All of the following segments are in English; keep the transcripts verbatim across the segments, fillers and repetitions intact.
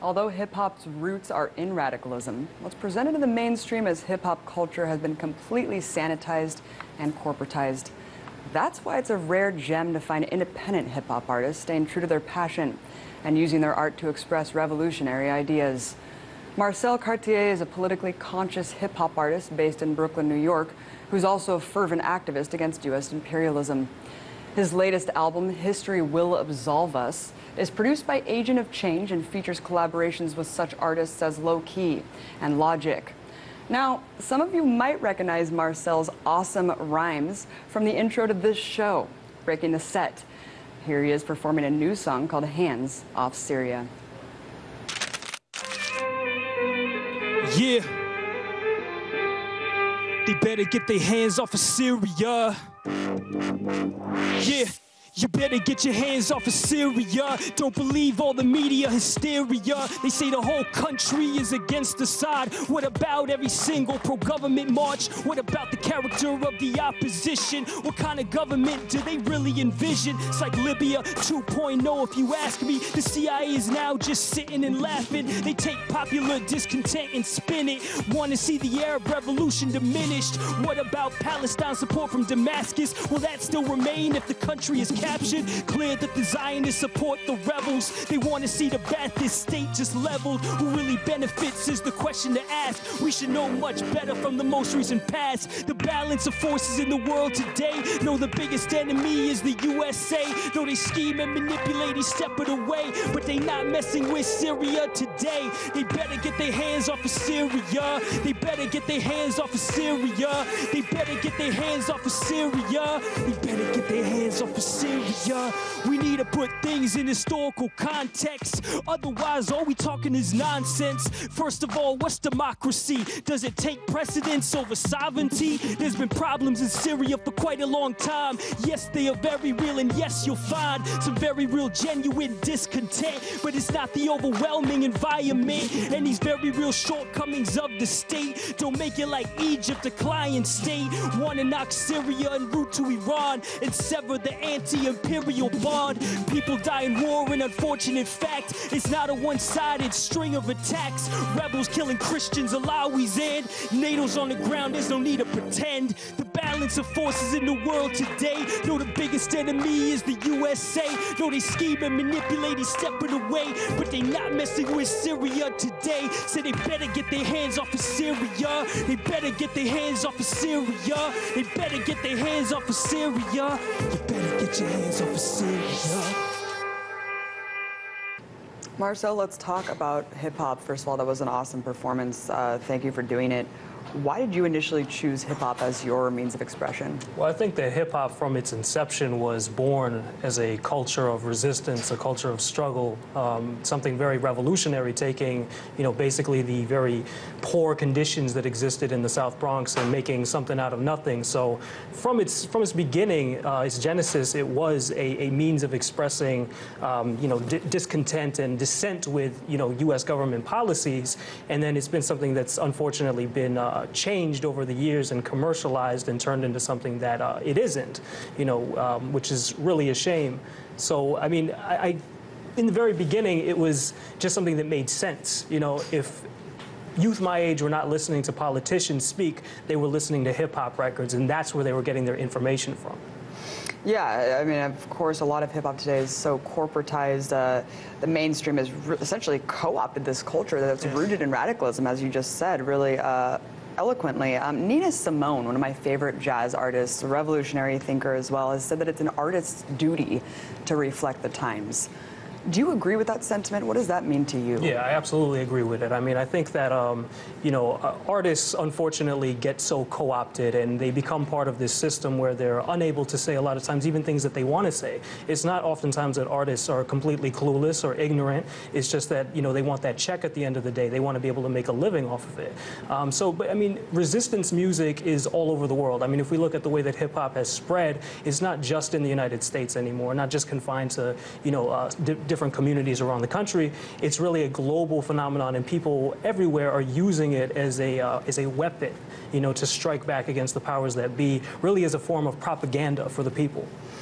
Although hip-hop's roots are in radicalism, what's presented in the mainstream as hip-hop culture has been completely sanitized and corporatized. That's why it's a rare gem to find independent hip-hop artists staying true to their passion and using their art to express revolutionary ideas. Marcel Cartier is a politically conscious hip-hop artist based in Brooklyn, New York, who's also a fervent activist against U S imperialism. His latest album, History Will Absolve Us, is produced by Agent of Change and features collaborations with such artists as Low Key and Logic. Now, some of you might recognize Marcel's awesome rhymes from the intro to this show, Breaking the Set. Here he is performing a new song called Hands Off Syria. Yeah. They better get their hands off of Syria. Yeah. You better get your hands off of Syria. Don't believe all the media hysteria. They say the whole country is against Assad. What about every single pro-government march? What about the character of the opposition? What kind of government do they really envision? It's like Libya two point oh if you ask me. The C I A is now just sitting and laughing. They take popular discontent and spin it. Want to see the Arab revolution diminished. What about Palestine support from Damascus? Will that still remain if the country is captured? Clear that the Zionists support the rebels. They want to see the Ba'athist state just leveled. Who really benefits is the question to ask. We should know much better from the most recent past. The balance of forces in the world today. Know the biggest enemy is the U S A. Though they scheme and manipulate each step of the way, but they not messing with Syria today. They better get their hands off of Syria. They better get their hands off of Syria. They better get their hands off of Syria. They better get their hands off of Syria. We need to put things in historical context. Otherwise, all we talking is nonsense. First of all, what's democracy? Does it take precedence over sovereignty? There's been problems in Syria for quite a long time. Yes, they are very real, and yes, you'll find some very real, genuine discontent. But it's not the overwhelming environment and these very real shortcomings of the state. Don't make it like Egypt, a client state. Want to knock Syria en route to Iran and sever the anti-imperial bond. People die in war, an unfortunate fact. It's not a one-sided string of attacks. Rebels killing Christians, Alawis, and NATO's on the ground. There's no need to pretend. The balance of forces in the world today. Know the biggest enemy is the U S A. Know they scheme and manipulate each step of the way, but they not messing with Syria today. So they better get their hands off of Syria. They better get their hands off of Syria. They better get their hands off of Syria. You better get your hands off of Syria. Marcel, let's talk about hip-hop. First of all, that was an awesome performance. Uh, thank you for doing it. Why did you initially choose hip-hop as your means of expression? Well, I think that hip-hop from its inception was born as a culture of resistance, a culture of struggle, um, something very revolutionary, taking, you know, basically the very poor conditions that existed in the South Bronx and making something out of nothing. So from its, from its beginning, uh, its genesis, it was a, a means of expressing, um, you know, di discontent and dissent with, you know, U S government policies. And then it's been something that's unfortunately been uh, changed over the years and commercialized and turned into something that uh, it isn't, you know, um, which is really a shame. So, I mean, I, I, in the very beginning, it was just something that made sense. You know, if youth my age were not listening to politicians speak, they were listening to hip-hop records, and that's where they were getting their information from. Yeah, I mean, of course, a lot of hip-hop today is so corporatized. Uh, the mainstream has essentially co-opted this culture that's yeah. rooted in radicalism, as you just said, really uh, eloquently. Um, Nina Simone, one of my favorite jazz artists, a revolutionary thinker as well, has said that it's an artist's duty to reflect the times. Do you agree with that sentiment? What does that mean to you? Yeah, I absolutely agree with it. I mean, I think that, um, you know, uh, artists unfortunately get so co-opted and they become part of this system where they're unable to say a lot of times even things that they want to say. It's not oftentimes that artists are completely clueless or ignorant. It's just that, you know, they want that check at the end of the day. They want to be able to make a living off of it. Um, so, but I mean, resistance music is all over the world. I mean, if we look at the way that hip-hop has spread, it's not just in the United States anymore, not just confined to, you know, uh, different communities around the country. It's really a global phenomenon, and people everywhere are using it as a uh, as a weapon, you know, to strike back against the powers that be, really as a form of propaganda for the people.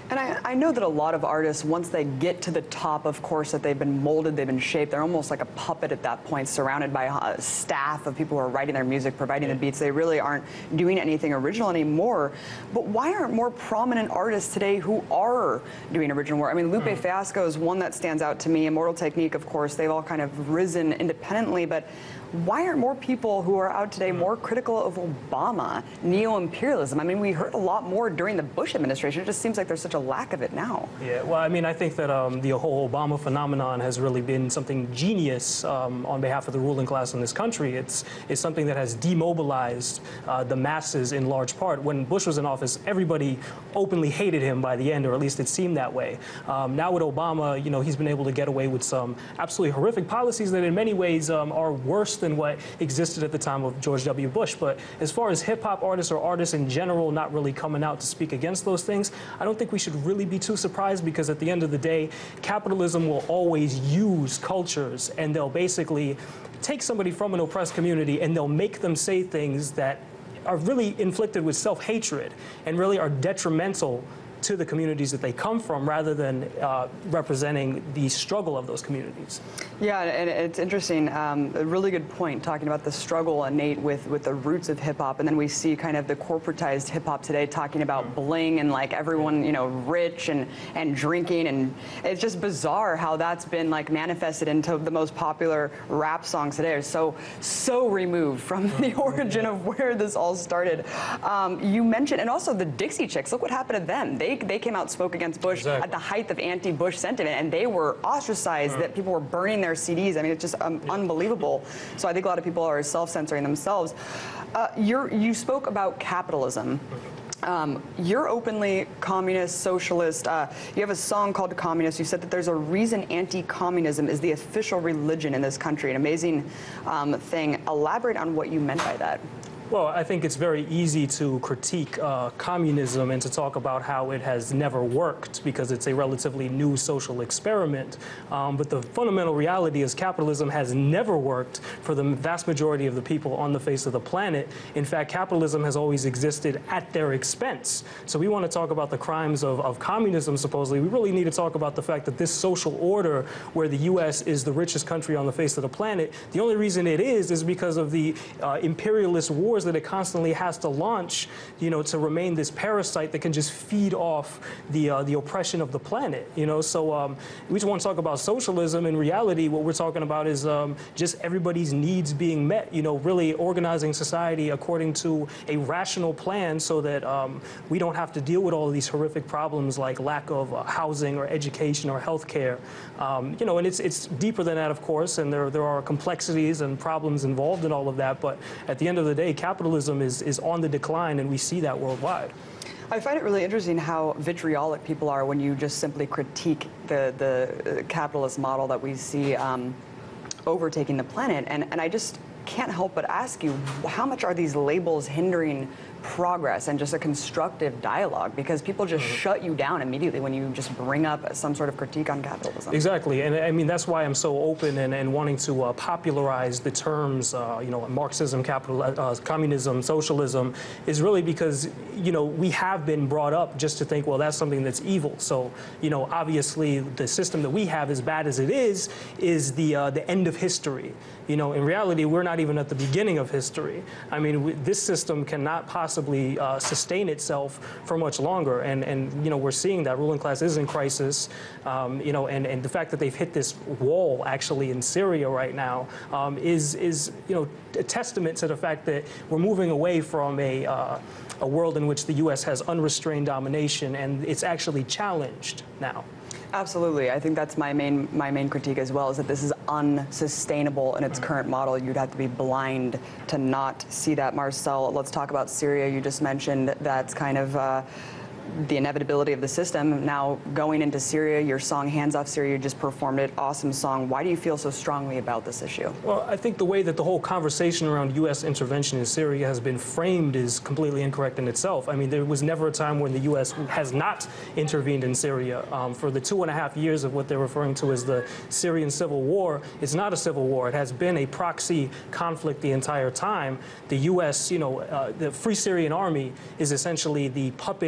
And I, I know that a lot of artists, once they get to the top, of course, that they've been molded, they've been shaped, they're almost like a puppet at that point, surrounded by a staff of people who are writing their music, providing yeah. the beats. They really aren't doing anything original anymore. But why aren't more prominent artists today who are doing original work? I mean, Lupe mm. Fiasco is one that stands out to me. Immortal Technique, of course, they've all kind of risen independently, but why aren't more people who are out today more critical of Obama, neo-imperialism? I mean, we heard a lot more during the Bush administration. It just seems like there's such a lack of it now. Yeah, well, I mean, I think that um, the whole Obama phenomenon has really been something genius um, on behalf of the ruling class in this country. It's, it's something that has demobilized uh, the masses in large part. When Bush was in office, everybody openly hated him by the end, or at least it seemed that way. Um, now with Obama, you know, he's been able to get away with some absolutely horrific policies that in many ways um, are worse than what existed at the time of George W. Bush. But as far as hip-hop artists or artists in general not really coming out to speak against those things, I don't think we should really be too surprised, because at the end of the day, capitalism will always use cultures, and they'll basically take somebody from an oppressed community and they'll make them say things that are really inflicted with self-hatred and really are detrimental to the communities that they come from, rather than uh, representing the struggle of those communities. Yeah, and it's interesting. Um, a really good point, talking about the struggle innate with, with the roots of hip-hop, and then we see kind of the corporatized hip-hop today talking about bling and like everyone, you know, rich and, and drinking, and it's just bizarre how that's been like manifested into the most popular rap songs today. Are so, so removed from the origin of where this all started. Um, you mentioned, and also the Dixie Chicks, look what happened to them. They They, they came out, spoke against Bush exactly. at the height of anti-Bush sentiment, and they were ostracized, uh-huh. that people were burning their C Ds. I mean, it's just um, yeah. unbelievable. So I think a lot of people are self-censoring themselves. Uh, you're, you spoke about capitalism. Um, you're openly communist, socialist. Uh, you have a song called Communist. You said that there's a reason anti-communism is the official religion in this country. An amazing um, thing. Elaborate on what you meant by that. Well, I think it's very easy to critique uh, communism and to talk about how it has never worked, because it's a relatively new social experiment. Um, but the fundamental reality is capitalism has never worked for the vast majority of the people on the face of the planet. In fact, capitalism has always existed at their expense. So we want to talk about the crimes of, of communism, supposedly. We really need to talk about the fact that this social order, where the U S is the richest country on the face of the planet, the only reason it is is because of the uh, imperialist wars that it constantly has to launch, you know, to remain this parasite that can just feed off the uh, the oppression of the planet, you know. So um, we just want to talk about socialism. In reality, what we're talking about is um, just everybody's needs being met, you know, really organizing society according to a rational plan, so that um, we don't have to deal with all of these horrific problems like lack of uh, housing or education or health care. Um, you know, and it's it's deeper than that, of course, and there there are complexities and problems involved in all of that. But at the end of the day, capitalism is, is on the decline, and we see that worldwide. I find it really interesting how vitriolic people are when you just simply critique the, the capitalist model that we see um, overtaking the planet. And, and I just can't help but ask you, how much are these labels hindering progress and just a constructive dialogue? Because people just mm-hmm. shut you down immediately when you just bring up some sort of critique on capitalism. Exactly, and I mean, that's why I'm so open and, and wanting to uh, popularize the terms, uh, you know, Marxism, capital, uh, communism, socialism, is really because, you know, we have been brought up just to think, well, that's something that's evil. So, you know, obviously the system that we have, as bad as it is, is the, uh, the end of history. You know, in reality, we're not even at the beginning of history. I mean, we, this system cannot possibly uh, sustain itself for much longer. And, and, you know, we're seeing that ruling class is in crisis. Um, you know, and, and the fact that they've hit this wall, actually, in Syria right now um, is, is, you know, a testament to the fact that we're moving away from a, uh, a world in which the U S has unrestrained domination, and it's actually challenged now. Absolutely. I think that's my main my main critique as well, is that this is unsustainable in its current model. You'd have to be blind to not see that. Marcel, let's talk about Syria. You just mentioned that's kind of uh, the inevitability of the system. Now, going into Syria, your song Hands Off Syria, you just performed it. Awesome song. Why do you feel so strongly about this issue? Well, I think the way that the whole conversation around U S intervention in Syria has been framed is completely incorrect in itself. I mean, there was never a time when the U S has not intervened in Syria. Um, for the two and a half years of what they're referring to as the Syrian civil war, it's not a civil war. It has been a proxy conflict the entire time. The U S, you know, uh, the Free Syrian Army is essentially the puppet army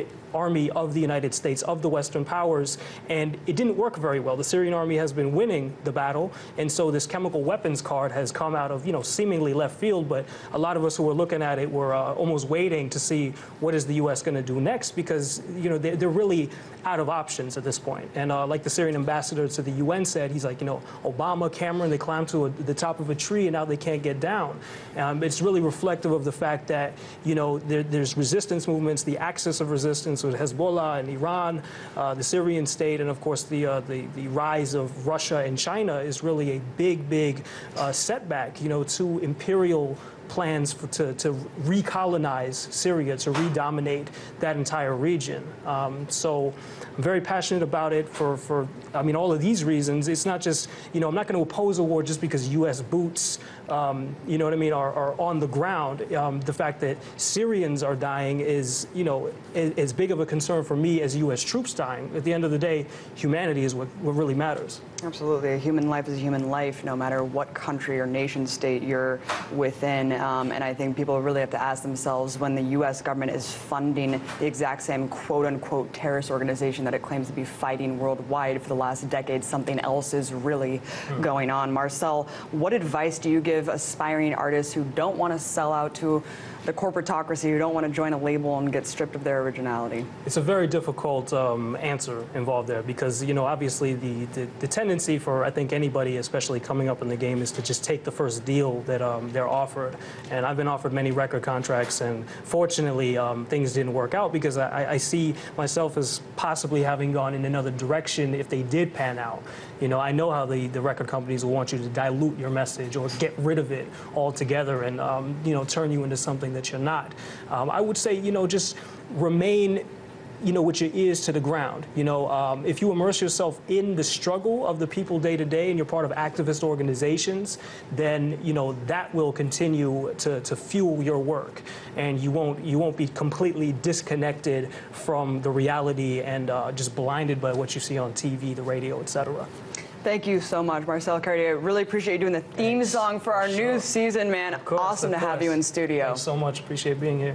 army of the United States, of the Western powers, and it didn't work very well. The Syrian army has been winning the battle, and so this chemical weapons card has come out of, you know, seemingly left field, but a lot of us who were looking at it were uh, almost waiting to see what is the U S going to do next, because, you know, they're, they're really out of options at this point. And uh, like the Syrian ambassador to the U N said, he's like, you know, Obama, Cameron, they climbed to a, the top of a tree and now they can't get down. Um, it's really reflective of the fact that, you know, there, there's resistance movements, the axis of resistance with Hezbollah and Iran, uh, the Syrian state, and of course the, uh, the, the rise of Russia and China is really a big, big uh, setback, you know, to imperial plans for, to, to recolonize Syria, to redominate that entire region. Um, so I'm very passionate about it for, for, I mean, all of these reasons. It's not just, you know, I'm not going to oppose a war just because U S boots, um, you know what I mean, are, are on the ground. Um, the fact that Syrians are dying is, you know, is, as big of a concern for me as U S troops dying. At the end of the day, humanity is what, what really matters. Absolutely. A human life is a human life, no matter what country or nation state you're within. Um, and I think people really have to ask themselves, when the U S government is funding the exact same quote-unquote terrorist organization that it claims to be fighting worldwide for the last decade, something else is really mm. going on. Marcel, what advice do you give aspiring artists who don't want to sell out to the corporatocracy, who don't want to join a label and get stripped of their originality? It's a very difficult um, answer involved there, because, you know, obviously the, the, the tendency for, I think, anybody, especially coming up in the game, is to just take the first deal that um, they're offered. And I've been offered many record contracts, and fortunately um, things didn't work out, because I, I see myself as possibly having gone in another direction if they did pan out. You know, I know how the, the record companies will want you to dilute your message or get rid of it altogether and, um, you know, turn you into something that you're not. Um, I would say, you know, just remain, you know, with your ears to the ground. You know, um, if you immerse yourself in the struggle of the people day to day and you're part of activist organizations, then, you know, that will continue to, to fuel your work. And you won't, you won't be completely disconnected from the reality and uh, just blinded by what you see on T V, the radio, et cetera. Thank you so much, Marcel Cartier. Really appreciate you doing the theme Thanks. song for our sure. new season, man. Course, awesome to course. have you in studio. Thanks so much. Appreciate being here.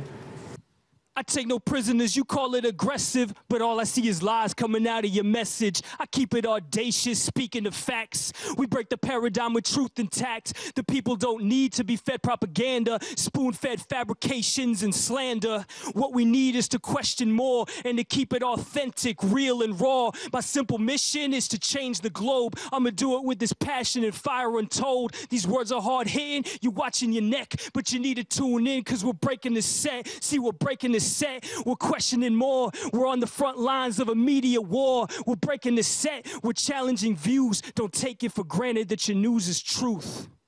I take no prisoners, you call it aggressive, but all I see is lies coming out of your message. I keep it audacious, speaking the facts. We break the paradigm with truth intact. The people don't need to be fed propaganda, spoon-fed fabrications and slander. What we need is to question more and to keep it authentic, real and raw. My simple mission is to change the globe. I'ma do it with this passion and fire untold. These words are hard-hitting, you watching your neck, but you need to tune in, cause we're breaking the set. See, we're breaking the set, we're questioning more. We're on the front lines of a media war. We're breaking the set, we're challenging views. Don't take it for granted that your news is truth.